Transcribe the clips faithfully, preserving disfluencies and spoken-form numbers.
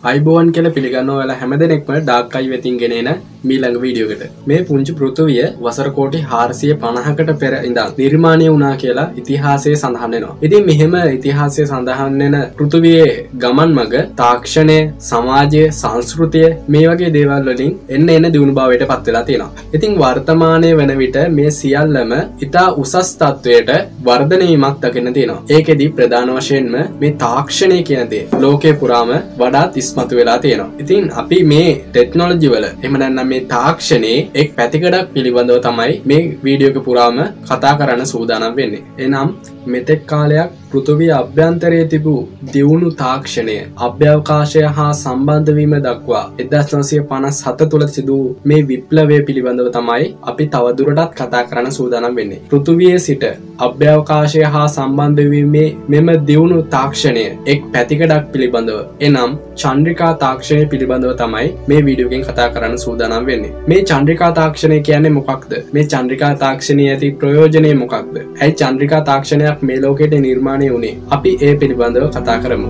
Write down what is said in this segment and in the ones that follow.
අයිබෝවන් කියලා පිළිගන්නවා ඔයාලා හැමදෙනෙක්ම ඩාර්ක් අයි වෙතින් ගෙනෙන මීළඟ වීඩියෝ එකට. මේ පුංචි පෘථුවිය වසර කෝටි හාරසිය පනහකට පෙර ඉඳන් නිර්මාණය වුණා කියලා ඉතිහාසයේ සඳහන් වෙනවා. ඉතින් මෙහෙම ඉතිහාසයේ සඳහන් වෙන පෘථුවියේ ගමන් මඟ තාක්ෂණය, සමාජය, සංස්කෘතිය මේ වගේ දේවල් වලින් එන්න එන්න දියුණු භාවයට පත් වෙලා තියෙනවා. ඉතින් වර්තමානයේ වෙන විට මේ සියල්ලම ඉතා උසස් තත්වයට වර්ධනය වීමක් දකින්න තියෙනවා. ඒකෙදි ප්‍රධාන වශයෙන්ම මේ තාක්ෂණය කියන දේ ලෝකේ පුරාම වඩාත් ඉස්මතු වෙලා තියෙනවා. ඉතින් අපි මේ ටෙක්නොලොජි වල එහෙම නැත්නම් මේ තාක්ෂණයේ එක් පැතිකඩක් පිළිබඳව තමයි මේ වීඩියෝ එක පුරාම කතා කරන්න සූදානම් වෙන්නේ. එනම් මෙතෙක් කාලයක් පෘථිවිය අභ්‍යන්තරයේ තිබූ දියුණු තාක්ෂණය අභ්‍යවකාශය හා සම්බන්ධ වීම දක්වා එක්දාස් නවසිය පනස් හත තුළ සිදු මේ විප්ලවය පිළිබඳව තමයි අපි තවදුරටත් කතා කරන්න සූදානම් වෙන්නේ. පෘථිවියේ සිට අභ්‍යවකාශය හා සම්බන්ධ වීමේ මෙම දියුණු තාක්ෂණය එක් පැතිකඩක් පිළිබඳව එනම් චන්ද්‍රිකා තාක්ෂණය පිළිබඳව තමයි මේ වීඩියෝ එකෙන් කතා කරන්න සූදානම් වෙන්නේ. මේ චන්ද්‍රිකා තාක්ෂණය කියන්නේ මොකක්ද? මේ චන්ද්‍රිකා තාක්ෂණයේ ඇති ප්‍රයෝජනය මොකක්ද? ඇයි චන්ද්‍රිකා තාක්ෂණයක් මේ ලෝකෙට නිර්මාණය වුණේ? අපි ඒ පිළිබඳව කතා කරමු.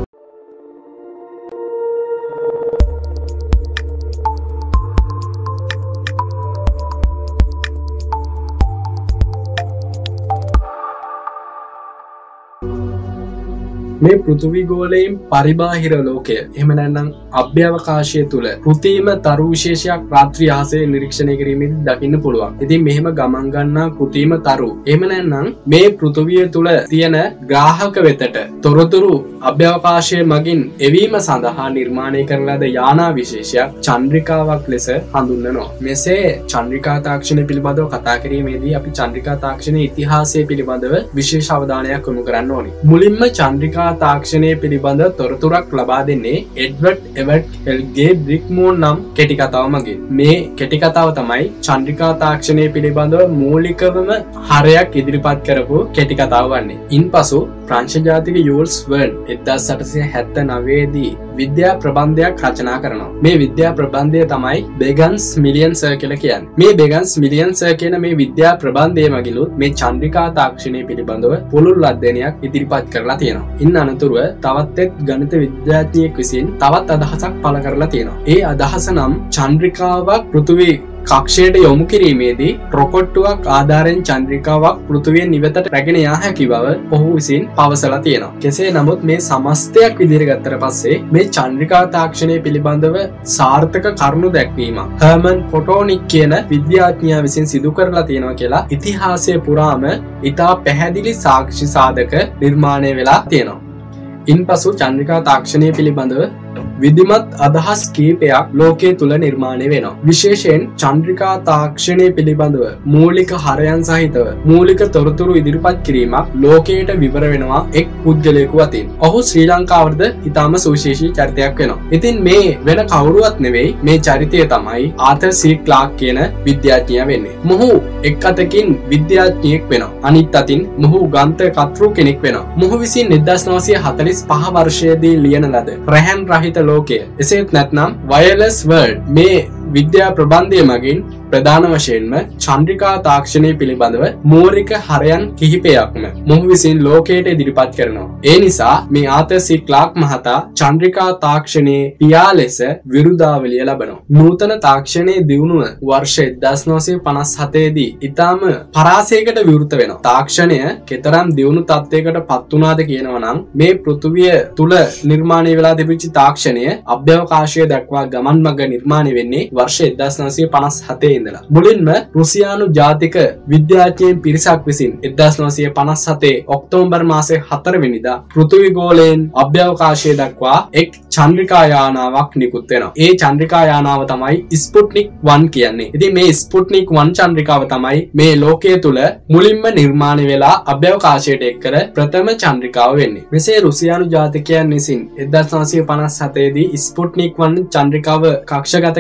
මේ පෘථිවි ගෝලයෙන් පරිබාහිර ලෝකය එහෙම නැත්නම් අභ්‍යවකාශය තුල කෘත්‍රිම තරු විශේෂයක් රාත්‍රී අහසේ නිරීක්ෂණය කිරීමේදී දකින්න පුළුවන්. ඉතින් මෙහෙම ගමන් ගන්නා කෘත්‍රිම තරු එහෙම නැත්නම් මේ පෘථිවිය තුල තියෙන ග්‍රාහක වෙතට තොරතුරු අභ්‍යවකාශයේ මගින් එවීම සඳහා නිර්මාණය කරන ලද යානා විශේෂයක් චන්ද්‍රිකාවක් ලෙස හඳුන්වනවා. මෙසේ චන්ද්‍රිකා තාක්ෂණය පිළිබඳව කතා කිරීමේදී අපි චන්ද්‍රිකා තාක්ෂණයේ ඉතිහාසය පිළිබඳව විශේෂ අවධානයක් යොමු කරන්න ඕනේ. මුලින්ම චන්ද්‍රිකා තාක්ෂණය පිළිබඳ තොරතුරක් ලබා දෙන්නේ එඩ්වර්ඩ් එවර්ට් හෙල්ගේ බ්‍රික්මෝන් නම් කෙටි කතාව මගින්. මේ කෙටි කතාව තමයි චන්ද්‍රිකා තාක්ෂණය පිළිබඳව මූලිකවම හරයක් ඉදිරිපත් කරපු කෙටි කතාව වන්නේ. ඉන්පසු ප්‍රංශ ජාතික යූල්ස් වර්න් එක්දාස් අටසිය හැත්තෑ දී විද්‍යා ප්‍රබන්ධයක් රචනා කරනවා. මේ විද්‍යා ප්‍රබන්ධය තමයි බෙගන්ස් මිලියන් සර් කියලා කියන්නේ. මේ බෙගන්ස් මිලියන් සර් කියන මේ විද්‍යා ප්‍රබන්ධය මගිනුත් මේ චන්ද්‍රිකා තාක්ෂණය පිළිබඳව පුළුල් අධ්‍යයනයක් ඉදිරිපත් කරලා තියෙනවා. ඉන් අනතුරුව තවත් එක් ගණිත විද්‍යාඥයෙක් විසින් තවත් අදහසක් පළ කරලා තියෙනවා. ඒ අදහස නම් චන්ද්‍රිකාවක් පෘථිවි කක්ෂයට යොමු කිරීමේදී රොකට්ටුවක් ආධාරයෙන් චන්ද්‍රිකාවක් පෘථිවිය නිවෙතට රැගෙන යා හැකි බව ඔහු විසින් පවසලා තියෙනවා. කෙසේ නමුත් මේ සමස්තයක් විදිහට ගත්තට පස්සේ මේ චන්ද්‍රිකා තාක්ෂණය පිළිබඳව සාර්ථක කරුණු දැක්වීමක් හර්මන් පොටෝනික් කියන විද්‍යාඥයා විසින් සිදු කරලා තියෙනවා කියලා ඉතිහාසයේ පුරාම ඉතා පැහැදිලි සාක්ෂි සාධක නිර්මාණය වෙලා තියෙනවා. ඉන්පසු චන්ද්‍රිකා තාක්ෂණය පිළිබඳව විධිමත් අදහස් කීපයක් ලෝකයේ තුල නිර්මාණය වෙනවා. විශේෂයෙන් චන්ද්‍රිකා තාක්ෂණය පිළිබඳව මූලික හරයන් සහිතව මූලික තොරතුරු ඉදිරිපත් කිරීමක් ලෝකයට විවර වෙනවා එක් පුද්ගලයෙකු අතින්. ඔහු ශ්‍රී ලංකාවටද ඉතාම සුවිශේෂී චරිතයක් වෙනවා. ඉතින් මේ වෙන කවුරුවත් නෙවෙයි මේ චරිතය තමයි ආතර් සී ක්ලාක් කියන විද්‍යාඥයා වෙන්නේ. මොහු එක් අතකින් විද්‍යාඥයෙක් වෙනවා. අනිත් අතින් මොහු ග්‍රන්ථ කර්තෘ කෙනෙක් වෙනවා. මොහු විසින් එක්දාස් නවසිය හතළිස් පහ වර්ෂයේදී ලියන ලද රැහන් රහිත ලෝකය එසේත් නැත්නම් වයර්ලස් වර්ල්ඩ් මේ විද්‍යා ප්‍රබන්ධය මගින් ප්‍රධාන වශයෙන්ම චන්ද්‍රිකා තාක්ෂණය පිළිබඳව මූලික හරයන් කිහිපයක්ම මොහු විසින් ලෝකයට ඉදිරිපත් කරනවා. ඒ නිසා මේ ආතර් සී ක්ලාක් මහතා චන්ද්‍රිකා තාක්ෂණයේ පියා ලෙස විරුදාවලිය ලබනවා. නූතන තාක්ෂණයේ දියුණුව වර්ෂ එක්දාස් නවසිය පනස් හතේ දී ඉතාම පරාසයකට විවෘත වෙනවා. තාක්ෂණය කෙතරම් දියුණු තත්ත්වයකට පත් වුණාද කියනවා නම් මේ පෘථිවිය තුල නිර්මාණය වෙලා තිබිච්ච තාක්ෂණය අභ්‍යවකාශය දක්වා ගමන් මඟ නිර්මාණය වෙන්නේ වර්ෂ එක්දාස් නවසිය පනස් හතේ ඉඳලා. මුලින්ම රුසියානු ජාතික විද්‍යාඥයන් පිරිසක් විසින් එක්දාස් නවසිය පනස් හතේ ඔක්තෝබර් මාසයේ හතර වෙනිදා පෘථිවි ගෝලයෙන් අභ්‍යවකාශය දක්වා එක් චන්ද්‍රිකා යානාවක් නිකුත් වෙනවා. ඒ චන්ද්‍රිකා යානාව තමයි ස්පුට්නික් වන් කියන්නේ. ඉතින් මේ ස්පුට්නික් වන් චන්ද්‍රිකාව තමයි මේ ලෝකයේ තුල මුලින්ම නිර්මාණය වෙලා අභ්‍යවකාශයට එක් කර ප්‍රථම චන්ද්‍රිකාව වෙන්නේ. මෙසේ රුසියානු ජාතිකයන් විසින් එක්දාස් නවසිය පනස් හතේ දී ස්පුට්නික් වන් චන්ද්‍රිකාව කක්ෂගත කිරීමෙන්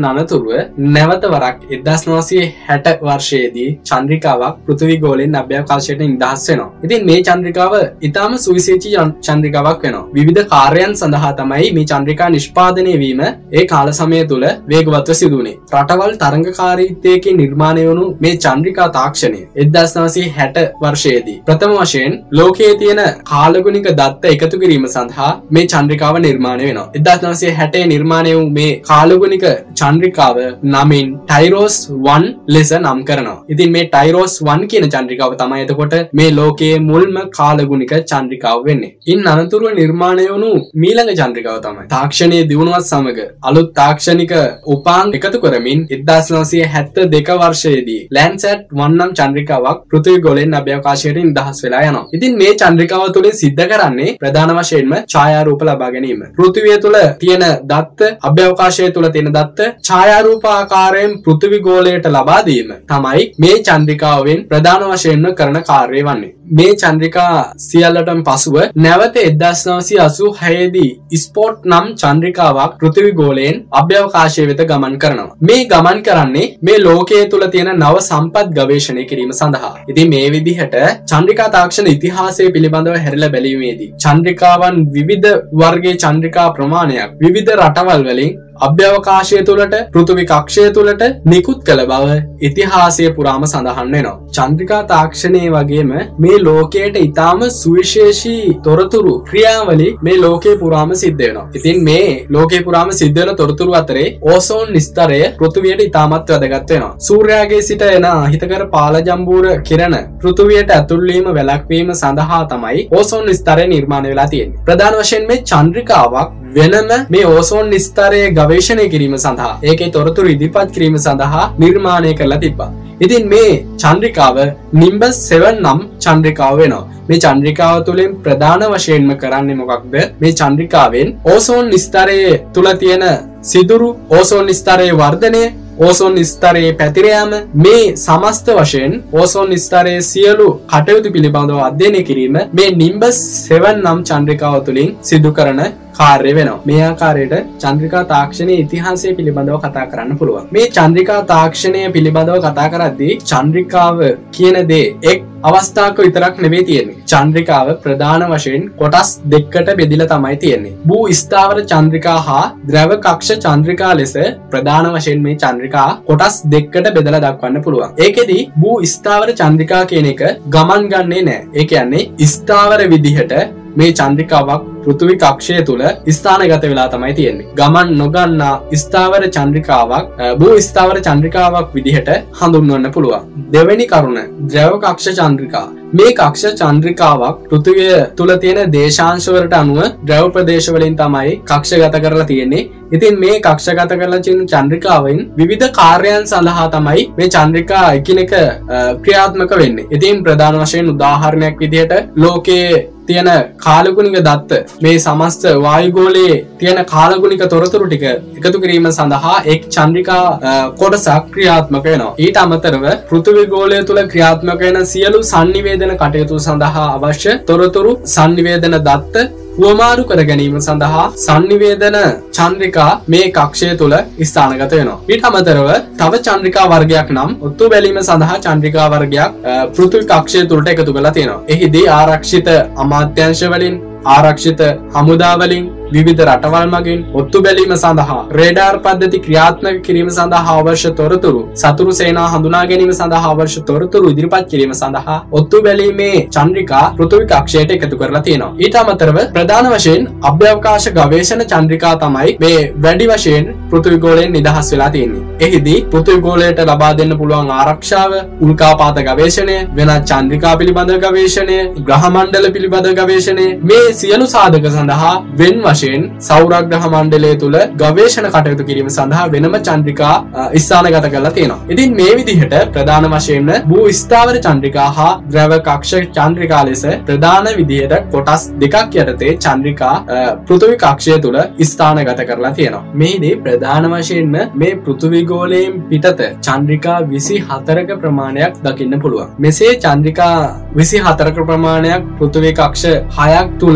අනතුරුව නැවත වරක් එක්දාස් නවසිය හැට වර්ෂයේදී චන්ද්‍රිකාවක් පෘථිවි ගෝලයෙන් අභ්‍යවකාශයට නිදහස් වෙනවා. ඉතින් මේ චන්ද්‍රිකාව ඉතාම සුවිශේෂී චන්ද්‍රිකාවක් වෙනවා. විවිධ කාර්යයන් සඳහා තමයි මේ චන්ද්‍රිකා නිෂ්පාදනය වීම ඒ කාල සමය තුල වේගවත්ව සිදු වුණේ. රටවල් තරංගකාරීත්වයකින් නිර්මාණය වුණු මේ චන්ද්‍රිකා තාක්ෂණය එක්දාස් නවසිය හැට වර්ෂයේදී ප්‍රථම වශයෙන් ලෝකයේ තියෙන කාලගුණික දත්ත එකතු කිරීම සඳහා මේ චන්ද්‍රිකාව නිර්මාණය වෙනවා. එක්දාස් නවසිය හැටේ නිර්මාණය වූ මේ කාලගුණික චන්ද්‍රිකාව නමින් ටයිරෝස් වන් ලෙස නම් කරනවා. ඉතින් මේ ටයිරෝස් වන් කියන චන්ද්‍රිකාව තමයි එතකොට මේ ලෝකයේ මුල්ම කාලගුණික චන්ද්‍රිකාව වෙන්නේ. ඉන් අනතුරුව නිර්මාණය වුණු මීළඟ චන්ද්‍රිකාව තමයි තාක්ෂණයේ දියුණුවත් සමග අලුත් තාක්ෂණික උපාංග එකතු කරමින් එක්දාස් නවසිය හැත්තෑ දෙක වර්ෂයේදී ලෑන්ඩ්සැට් වන් නම් චන්ද්‍රිකාවක් පෘථිවි ගෝලයෙන් අභ්‍යවකාශයට නිදහස් වෙලා යනවා. ඉතින් මේ චන්ද්‍රිකාව තුළින් සිද්ධ කරන්නේ ප්‍රධාන වශයෙන්ම ඡායාරූප ලබා ගැනීම. පෘථිවිය තුළ තියෙන දත්ත අභ්‍යවකාශය තුළ තියෙන දත්ත ඡායාරූප ආකාරයෙන් පෘථිවි ගෝලයට ලබා දීම තමයි මේ චන්ද්‍රිකාවෙන් ප්‍රධාන වශයෙන්ම කරන කාර්යය වන්නේ. මේ චන්ද්‍රිකා සියල්ලටම පසුව නැවත එක්දාස් නවසිය අසූ හය දී ස්පොට් නම් චන්ද්‍රිකාවක් පෘථිවි ගෝලයෙන් අභ්‍යවකාශය වෙත ගමන් කරනවා. මේ ගමන් කරන්නේ මේ ලෝකයේ තුල තියෙන නව සම්පත් ගවේෂණය කිරීම සඳහා. ඉතින් මේ විදිහට චන්ද්‍රිකා තාක්ෂණ ඉතිහාසය පිළිබඳව හැරිලා බැලීමේදී චන්ද්‍රිකාවන් විවිධ වර්ගයේ චන්ද්‍රිකා ප්‍රමාණයක් විවිධ රටවල් වලින් අභ්‍යවකාශය තුළට පෘථිවි කක්ෂය තුළට නිකුත් කළ බව ඉතිහාසය පුරාම සඳහන් වෙනවා. චන්ද්‍රිකා තාක්ෂණයේ වගේම මේ ලෝකයට ඉතාම සුවිශේෂී තොරතුරු ක්‍රියාවලි මේ ලෝකේ පුරාම සිද්ධ වෙනවා. ඉතින් මේ ලෝකේ පුරාම සිද්ධ වෙන තොරතුරු අතරේ ඕසෝන් ස්තරය පෘථිවියට ඉතාමත් වැදගත් වෙනවා. සූර්යාගේ සිට එන අහිතකර පාලජම්බූර කිරණ පෘථිවියට ඇතුල් වීම වැළැක්වීම සඳහා තමයි ඕසෝන් ස්තරය නිර්මාණය වෙලා තියෙන්නේ. ප්‍රධාන වශයෙන් මේ චන්ද්‍රිකාවක් වෙනම මේ ඕසෝන් ස්තරයේ ගවේෂණය කිරීම සඳහා ඒකේ තොරතුරු ඉදිරිපත් කිරීම සඳහා නිර්මාණය කරලා තිබ්බා. ඉතින් මේ චන්ද්‍රිකාව නිම්බස් සෙවන් නම් චන්ද්‍රිකාව වෙනවා. මේ චන්ද්‍රිකාව තුළින් ප්‍රධාන වශයෙන්ම කරන්නේ මොකක්ද? මේ චන්ද්‍රිකාවෙන් ඕසෝන් ස්තරයේ තුල තියෙන සිදුරු ඕසෝන් ස්තරයේ වර්ධනය ඕසෝන් ස්තරයේ පැතිර යාම මේ සමස්ත වශයෙන් ඕසෝන් ස්තරයේ සියලු කටයුතු පිළිබඳව අධ්‍යයනය කිරීම මේ නිම්බස් සෙවන් නම් චන්ද්‍රිකාව තුළින් සිදු කරන කාර්ය වෙනවා. මේ ආකාරයට චන්ද්‍රිකා තාක්ෂණයේ ඉතිහාසය පිළිබඳව කතා කරන්න පුළුවන්. මේ චන්ද්‍රිකා තාක්ෂණය පිළිබඳව කතා කරද්දී චන්ද්‍රිකාව කියන දේ එක් අවස්ථාවක විතරක් නෙවෙයි තියෙන්නේ. චන්ද්‍රිකාව ප්‍රධාන වශයෙන් කොටස් දෙකකට බෙදලා තමයි තියෙන්නේ. භූ ස්ථාවර චන්ද්‍රිකා හා ද්‍රව කක්ෂ චන්ද්‍රිකා ලෙස ප්‍රධාන වශයෙන් මේ චන්ද්‍රිකා කොටස් දෙකකට බෙදලා දක්වන්න පුළුවන්. ඒකෙදි භූ ස්ථාවර චන්ද්‍රිකා කියන එක ගමන් ගන්නේ නැහැ. ඒ කියන්නේ ස්ථාවර විදිහට මේ චන්ද්‍රිකාවක් පෘථිවි කක්ෂය තුල ස්ථානගත වෙලා තමයි තියෙන්නේ. ගමන් නොගන්නා ස්ථාවර චන්ද්‍රිකාවක් භූ ස්ථාවර චන්ද්‍රිකාවක් විදිහට හඳුන්වන්න පුළුවන්. දෙවෙනි කරුණ ද්‍රව කක්ෂ චන්ද්‍රිකා. මේ කක්ෂ චන්ද්‍රිකාවක් පෘථිවිය තුල තියෙන දේශාංශ වලට අනුව ද්‍රව ප්‍රදේශ වලින් තමයි කක්ෂගත කරලා තියෙන්නේ. ඉතින් මේ කක්ෂගත කරලා තියෙන චන්ද්‍රිකාවෙන් විවිධ කාර්යයන් සඳහා තමයි මේ චන්ද්‍රිකා එකිනෙක ක්‍රියාත්මක වෙන්නේ. ඉතින් ප්‍රධාන වශයෙන් උදාහරණයක් විදිහට ලෝකයේ තියෙන කාලගුණික දත්ත මේ සමස්ත වායුගෝලයේ තියෙන කාලගුණික තොරතුරු ටික එකතු කිරීම සඳහා එක් චන්ද්‍රිකා කොටසක් ක්‍රියාත්මක වෙනවා. ඊට අමතරව පෘථිවි ගෝලය තුල ක්‍රියාත්මක වෙන සියලු sannivedana කටයුතු සඳහා අවශ්‍ය තොරතුරු sannivedana දත්ත හුවමාරු කර ගැනීම සඳහා sannivedana චන්ද්‍රිකා මේ කක්ෂය තුල ස්ථානගත වෙනවා. ඊට අමතරව තව චන්ද්‍රිකා වර්ගයක් නම් ඔත්තු බැලීම සඳහා චන්ද්‍රිකා වර්ගයක් පෘථිවි කක්ෂය තුලට එකතු කරලා තියෙනවා. එහිදී ආරක්ෂිත අමාත්‍යාංශ වලින් ආරක්ෂිත හමුදා වලින් විවිධ රටවල් මගින් ඔත්තු බැලීම සඳහා රේඩාර් පද්ධති ක්‍රියාත්මක කිරීම සඳහා අවශ්‍ය තොරතුරු සතුරු සේනා හඳුනා ගැනීම සඳහා අවශ්‍ය තොරතුරු ඉදිරිපත් කිරීම සඳහා ඔත්තු බැලීමේ චන්ද්‍රිකා පෘථිවි කක්ෂයට එකතු කරලා තියෙනවා. ඊට අමතරව ප්‍රධාන වශයෙන් අභ්‍යවකාශ ගවේෂණ චන්ද්‍රිකා තමයි මේ වැඩි වශයෙන් පෘථිවි ගෝලයෙන් නිදහස් වෙලා තියෙන්නේ. එහිදී පෘථිවි ගෝලයට ලබා දෙන්න පුළුවන් ආරක්ෂාව, උල්කාපාත ගවේෂණය, වෙනත් චන්ද්‍රිකා පිළිබඳ ගවේෂණය, ග්‍රහ මණ්ඩල පිළිබඳ ගවේෂණය මේ සියලු සාධක සඳහා වෙන වශයෙන් සෞරග්‍රහ මණ්ඩලය තුල ගවේෂණ කටයුතු කිරීම සඳහා වෙනම චන්ද්‍රිකා ස්ථානගත කරලා තියෙනවා. ඉතින් මේ විදිහට ප්‍රධාන වශයෙන්ම භූ ස්ථාවර චන්ද්‍රිකා හා ද්‍රව කක්ෂ චන්ද්‍රිකා ලෙස ප්‍රධාන විදිහට කොටස් දෙකක් යටතේ චන්ද්‍රිකා පෘථිවි කක්ෂය තුල ස්ථානගත කරලා තියෙනවා. මේදී ප්‍රධාන වශයෙන්ම මේ පෘථිවි ගෝලයෙන් පිටත චන්ද්‍රිකා විසි හතරක ප්‍රමාණයක් දකින්න පුළුවන්. මෙසේ චන්ද්‍රිකා විසි හතරක ප්‍රමාණයක් පෘථිවි කක්ෂ හයක් තුල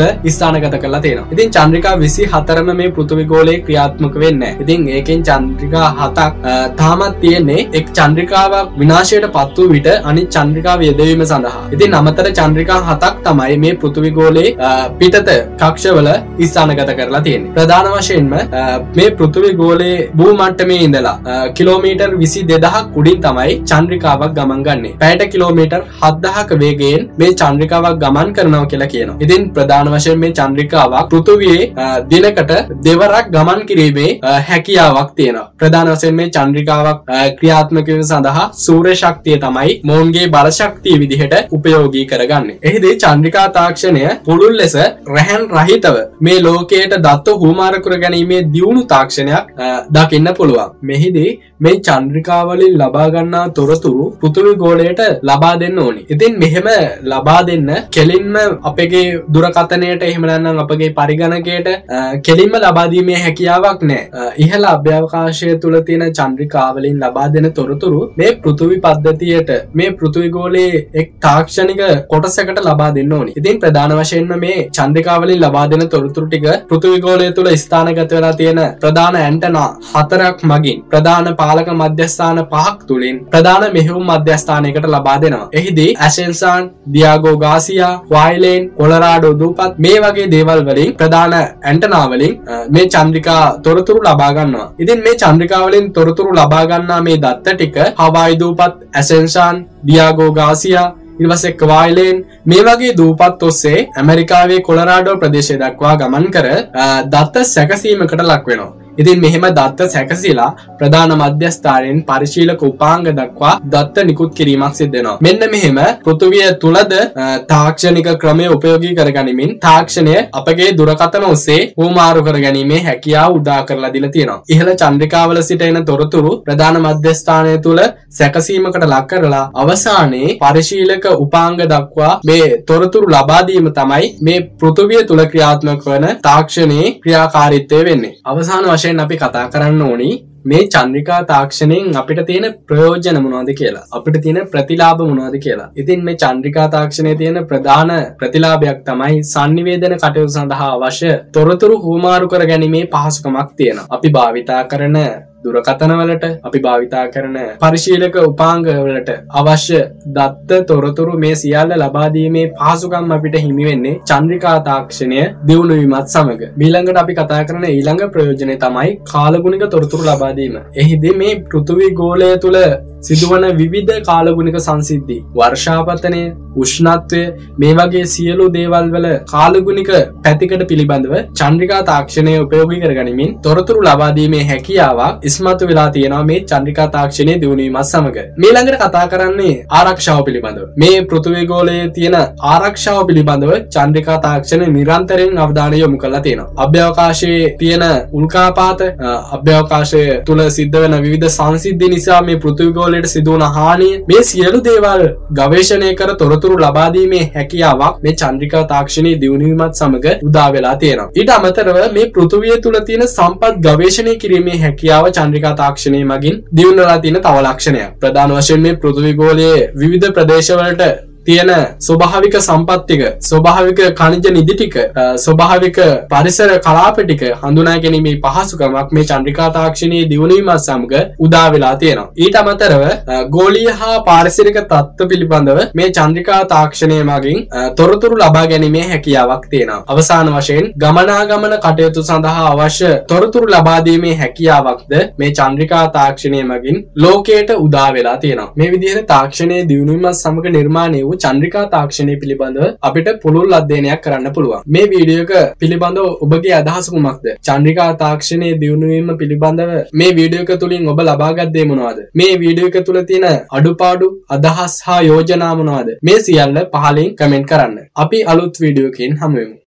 තුල ස්ථානගත කරලා තියෙනවා. ඉතින් චන්ද්‍රිකා විසිහතරම මේ පෘථිවි ගෝලයේ ක්‍රියාත්මක වෙන්නේ නැහැ. ඉතින් ඒකෙන් චන්ද්‍රිකා හතක් තාමත් තියෙන්නේ එක් චන්ද්‍රිකාවක් විනාශයට පත් වූ විට අනිත් චන්ද්‍රිකාව යෙදවීම සඳහා. ඉතින් අමතර චන්ද්‍රිකා හතක් තමයි මේ පෘථිවි ගෝලයේ පිටත කක්ෂවල ස්ථානගත කරලා තියෙන්නේ. ප්‍රධාන වශයෙන්ම මේ පෘථිවි ගෝලයේ භූමට්ටමේ ඉඳලා කිලෝමීටර් විසි දෙදහක් උඩින් තමයි චන්ද්‍රිකාවක් ගමන් ගන්නේ. පැයට කිලෝමීටර් හත්දහක වේගයෙන් මේ චන්ද්‍රිකාවක් ගමන් කරනවා කියලා කියනවා. ඉතින් ප්‍රධාන වශයෙන් මේ චන්ද්‍රිකාවක් පෘථිවියේ දිනකට දෙවරක් ගමන් කිරීමේ හැකියාවක් තියෙනවා. ප්‍රධාන වශයෙන් මේ චන්ද්‍රිකාවක් ක්‍රියාත්මක වීම සඳහා සූර්ය ශක්තිය තමයි මොවුන්ගේ බල ශක්තිය විදිහට උපයෝගී කරගන්නේ. එහිදී චන්ද්‍රිකා තාක්ෂණය පුළුල් ලෙස රැහන් රහිතව මේ ලෝකයට දත්ත හුවමාරු කර ගැනීමේ දියුණු තාක්ෂණයක් දකින්න පුළුවන්. මෙහිදී මේ චන්ද්‍රිකාවලින් ලබා ගන්නා තොරතුරු පෘථිවි ගෝලයට ලබා දෙන්න ඕනි. ඉතින් මෙහෙම ලබා දෙන්න කෙලින්ම අපගේ දුරකථනයට එහෙම නැත්නම් අපගේ පරිගණකයට කෙලින්ම ලබා දීමේ හැකියාවක් නැහැ. ඉහළ අභ්‍යවකාශය තුල තියෙන චන්ද්‍රිකාවලින් ලබා දෙන තොරතුරු මේ පෘථිවි පද්ධතියට මේ පෘථිවි ගෝලයේ එක් තාක්ෂණික කොටසකට ලබා දෙන්න ඕනි. ඉතින් ප්‍රධාන වශයෙන්ම මේ චන්ද්‍රිකාවලින් ලබා දෙන තොරතුරු ටික පෘථිවි ගෝලය තුල ස්ථානගත වෙලා තියෙන ප්‍රධාන ඇන්ටනා හතරක් මගින් ප්‍රධාන පාලක මධ්‍යස්ථාන පහක් තුලින් ප්‍රධාන මෙහෙයුම් මධ්‍යස්ථානයකට ලබා දෙනවා. එහිදී ඇසෙන්සාන්, දියාගෝ ගාසියා, හ්වායිලේන්, කොලරාඩෝ දූපත් මේ වගේ දේවල් වලින් ප්‍රධාන ඇන්ටනා වලින් මේ චන්ද්‍රිකා තොරතුරු ලබා ගන්නවා. ඉතින් මේ චන්ද්‍රිකා වලින් තොරතුරු ලබා ගන්නා මේ දත්ත ටික හවායි දූපත්, ඇසෙන්සාන්, දියාගෝ ගාසියා ඊපස්සේ හ්වායිලේන් මේ වගේ දූපත් ඔස්සේ ඇමරිකාවේ කොලරාඩෝ ප්‍රදේශය දක්වා ගමන් කර දත්ත සැකසීමකට ලක් වෙනවා. ඉතින් මෙහෙම දත්ත සැකසීලා ප්‍රධාන මධ්‍යස්ථානයෙන් පරිශීලක උපාංග දක්වා දත්ත නිකුත් කිරීමක් සිද්ධ වෙනවා. මෙන්න මෙහෙම පෘථිවිය තුලද තාක්ෂණික ක්‍රමය උපයෝගී කරගනිමින් තාක්ෂණය අපගේ දුරකථන ඔස්සේ හුවමාරු කරගැනීමේ හැකියාව උදා කරලා දීලා තියෙනවා. ඉහළ චන්ද්‍රිකාවල සිට එන තොරතුරු ප්‍රධාන මධ්‍යස්ථානය තුල සැකසීමකට ලක් කරලා අවසානයේ පරිශීලක උපාංග දක්වා මේ තොරතුරු ලබා දීම තමයි මේ පෘථිවිය තුල ක්‍රියාත්මක වන තාක්ෂණයේ ක්‍රියාකාරීත්වය වෙන්නේ. අවසාන වශයෙන් අපි කතා කරන්න ඕනි මේ චන්ද්‍රිකා තාක්ෂණයෙන් අපිට තියෙන ප්‍රයෝජන මොනවද කියලා. අපිට තියෙන ප්‍රතිලාභ මොනවද කියලා. ඉතින් මේ චන්ද්‍රිකා තාක්ෂණයේ තියෙන ප්‍රධාන ප්‍රතිලාභයක් තමයි sannivedana කටයුතු සඳහා අවශ්‍ය තොරතුරු හුවමාරු කර ගැනීමේ පහසුකමක් තියෙනවා. අපි භාවිතා කරන දුරකථන වලට අපි භාවිතා කරන පරිශීලක උපාංග වලට අවශ්‍ය දත්ත තොරතුරු මේ සියල්ල ලබා දීමේ පහසුකම් අපිට හිමි වෙන්නේ චන්ද්‍රිකා තාක්ෂණය දියුණු වීමත් සමග. ඊළඟට අපි කතා කරන ඊළඟ ප්‍රයෝජනය තමයි කාලගුණික තොරතුරු ලබා දීම. එහිදී මේ පෘථිවි ගෝලය තුල සිදුවන විවිධ කාලගුණික සංසිද්ධි, වර්ෂාපතනය, උෂ්ණත්වය මේ වගේ සියලු දේවල් වල කාලගුණික පැතිකඩ පිළිබඳව චන්ද්‍රිකා තාක්ෂණය උපයෝගී කරගනිමින් තොරතුරු ලබා දීමේ හැකියාවක් ඉස්මතු වෙලා තියෙනවා මේ චන්ද්‍රිකා තාක්ෂණයේ දියුණු වීමත් සමග. මේ ළඟට කතා කරන්නේ ආරක්ෂාව පිළිබඳව. මේ පෘථිවි ගෝලයේ තියෙන ආරක්ෂාව පිළිබඳව චන්ද්‍රිකා තාක්ෂණය නිරන්තරයෙන් අවධානය යොමු කරලා තියෙනවා. අභ්‍යවකාශයේ තියෙන උල්කාපාත, අභ්‍යවකාශය තුල සිද්ධ වෙන විවිධ සංසිද්ධි නිසා මේ පෘථිවි ගෝලයට සිදුවන හානිය මේ සියලු දේවල් ගවේෂණය කර තොරතුරු ලබා දීමේ හැකියාවක් මේ චන්ද්‍රිකා තාක්ෂණයේ දියුණු වීමත් සමග උදා වෙලා තියෙනවා. ඊට අමතරව මේ පෘථිවිය තුල තියෙන සම්පත් ගවේෂණය කිරීමේ හැකියාව චන්ද්‍රිකා තාක්ෂණය මගින් දියුණු වෙලා තියෙන තව ලක්ෂණයක්. ප්‍රධාන වශයෙන් මේ පෘථිවි ගෝලයේ විවිධ ප්‍රදේශවලට තියෙන ස්වභාවික සම්පත් ටික, ස්වභාවික khනිජ නිදි ටික, ස්වභාවික පරිසර කලාප ටික හඳුනා ගැනීමේ පහසුකමක් මේ චන්ද්‍රිකා තාක්ෂණයේ දියුණු වීමත් සමග උදා වෙලා තියෙනවා. ඊට අමතරව ගෝලීය හා පාරිසරික තත්ත්ව පිළිබඳව මේ චන්ද්‍රිකා තාක්ෂණය මගින් තොරතුරු ලබා ගැනීමේ හැකියාවක් තියෙනවා. අවසාන වශයෙන් ගමනාගමන කටයුතු සඳහා අවශ්‍ය තොරතුරු ලබා දීමේ හැකියාවක්ද මේ චන්ද්‍රිකා තාක්ෂණය මගින් ලෝකයට උදා වෙලා තියෙනවා. මේ විදිහට තාක්ෂණයේ දියුණු වීමත් සමග නිර්මාණය චන්ද්‍රිකා තාක්ෂණය පිළිබඳව අපිට පුළුල් අධ්‍යයනයක් කරන්න පුළුවන්. මේ වීඩියෝ එක පිළිබඳව ඔබගේ අදහස කුමක්ද? චන්ද්‍රිකා තාක්ෂණයේ දියුණු වීම පිළිබඳව මේ වීඩියෝ එක තුලින් ඔබ ලබාගත් දේ මොනවද? මේ වීඩියෝ එක තුල තියෙන අඩුපාඩු, අදහස් හා යෝජනා මොනවද? මේ සියල්ල පහලින් කමෙන්ට් කරන්න. අපි අලුත් වීඩියෝ එකකින් හමු වෙමු.